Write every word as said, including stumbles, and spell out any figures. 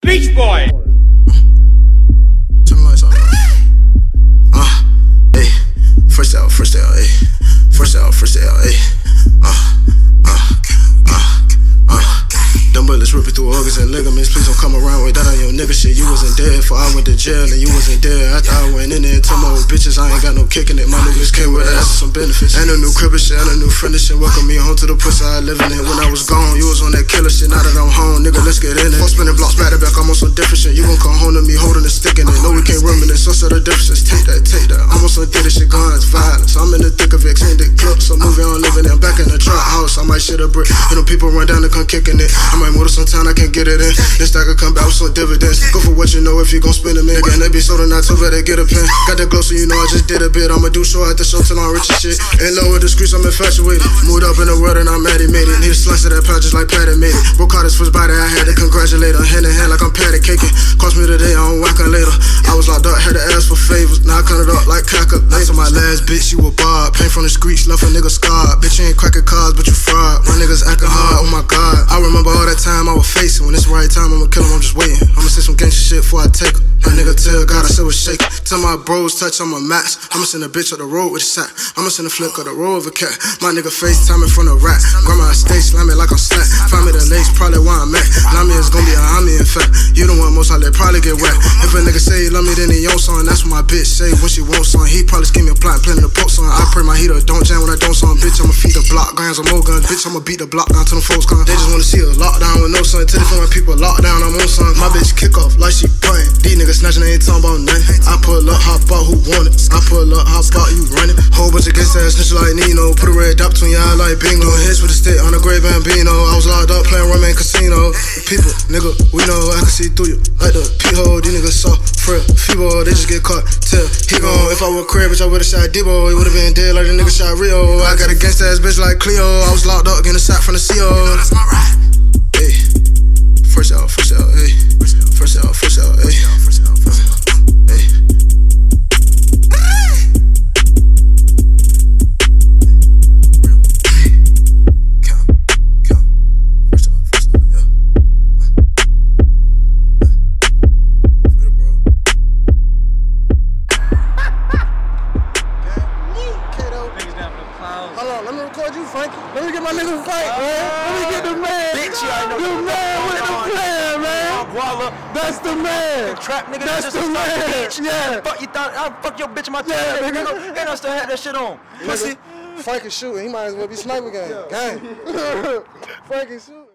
Beach Boy. Turn the lights off. Uh, hey, first out, first out, hey, first out, first out, hey, uh, uh, uh, uh. Them bullets ripping through organs and ligaments. Please don't come around with that on your nigga shit. You wasn't there for I went to jail and you wasn't there after I went in there. Tell my old bitches I ain't got no kick in it. My niggas came with ass and some benefits. And a new crib and shit, and a new friend and shit. Welcome me home to the pussy I live in it. When I was gone, you was on that killer shit. Now that I'm home, nigga, let's get in it. Fuck spinning blocks, back to back, I'm on some different shit. You gon' come home to me holding a stick in it. No, we can't reminisce, so set the differences. Take that, take that. I'm on some did shit, guns, violence. I'm in the thick of extended clips. So moving on, living in back in the trap house. I might shit a brick. You know, people run down and come kicking it. I might move to some town, I can't get it in. This stack could come back with some dividends. Go for what you know if you gon' spend a minute. And they be sold not too bad, they get a pen. Got that glow so you know I just did a bit. I'ma do show at the show till I'm rich and shit. Ain't low with the streets, I'm infatuated. Moved up in the world and I'm mad he made it. Need a slice of that pie just like Patty made it. Broke out his first body, I had to congratulate her. Hand in hand like I'm patty caking. Cost me today, I don't whack her later. I was locked up, had to ask for favors. Now I cut it up like calculator. My last bitch, you a bob. Pain from the streets, left a nigga scarred. Bitch, you ain't cracking cards, but you fraud. My niggas acting hard, oh my god. I remember all that time I was facing. When it's the right time, I'ma kill him, I'm just waiting. I'ma say some gangsta shit before I take her. My nigga tell God I said was shaking. Tell my bros touch on my max. I'ma send a bitch on the road with a sack. I'ma send a flick of the road of a cat. My nigga FaceTime in front of rat. Grandma stay slamming like I'm slack. Find me the lace, probably where I'm at. Love me is gonna be a homie, in fact. You the one most likely probably get wet. If a nigga say he love me, then he on something. That's what my bitch say when she wants something. He probably scheme me a plot, planning to poke something. I pray my heater don't jam when I don't something. Bitch, I'ma feed the block, guns or more guns. Bitch, I'ma beat the block down till them folks come. They just wanna see a lockdown with no sun. Tell it for my people lockdown, I'm on something. My bitch kick off like she puntin'. These niggas snatching, they ain't talking about nothing. I pull up, hop out, who want it? I pull up, hop out, you running. Whole bunch of gangsta ass snitch like Nino. Put a red dot between your eye like bingo. Hits with a stick on a gray bambino. I was locked up playing rum and casino. People, nigga, we know I can see through you. Like the P-hole, these niggas soft, frail, feeble, they just get caught. Tell he gone. If I were crib, bitch, I would've shot Debo. He would've been dead like the nigga shot Rio. I got a gangsta ass bitch like Cleo. I was locked up getting a shot from the C O. That's my ride. Hey, first out, first out, hey, first out, first out, hey. Hold on, let me record you, Frankie. Let me get my nigga Frank, uh, man. Let me get the man. Bitch, I know the man with the plan, man. Brother. That's the man. The trap nigga. That's just the man. Bitch. Yeah. Fuck you thought I fuck your bitch in my yeah, yeah, nigga. nigga. And I still had that shit on. Pussy. Frankie shooting. He might as well be sniper game. Gang. Frankie shooting.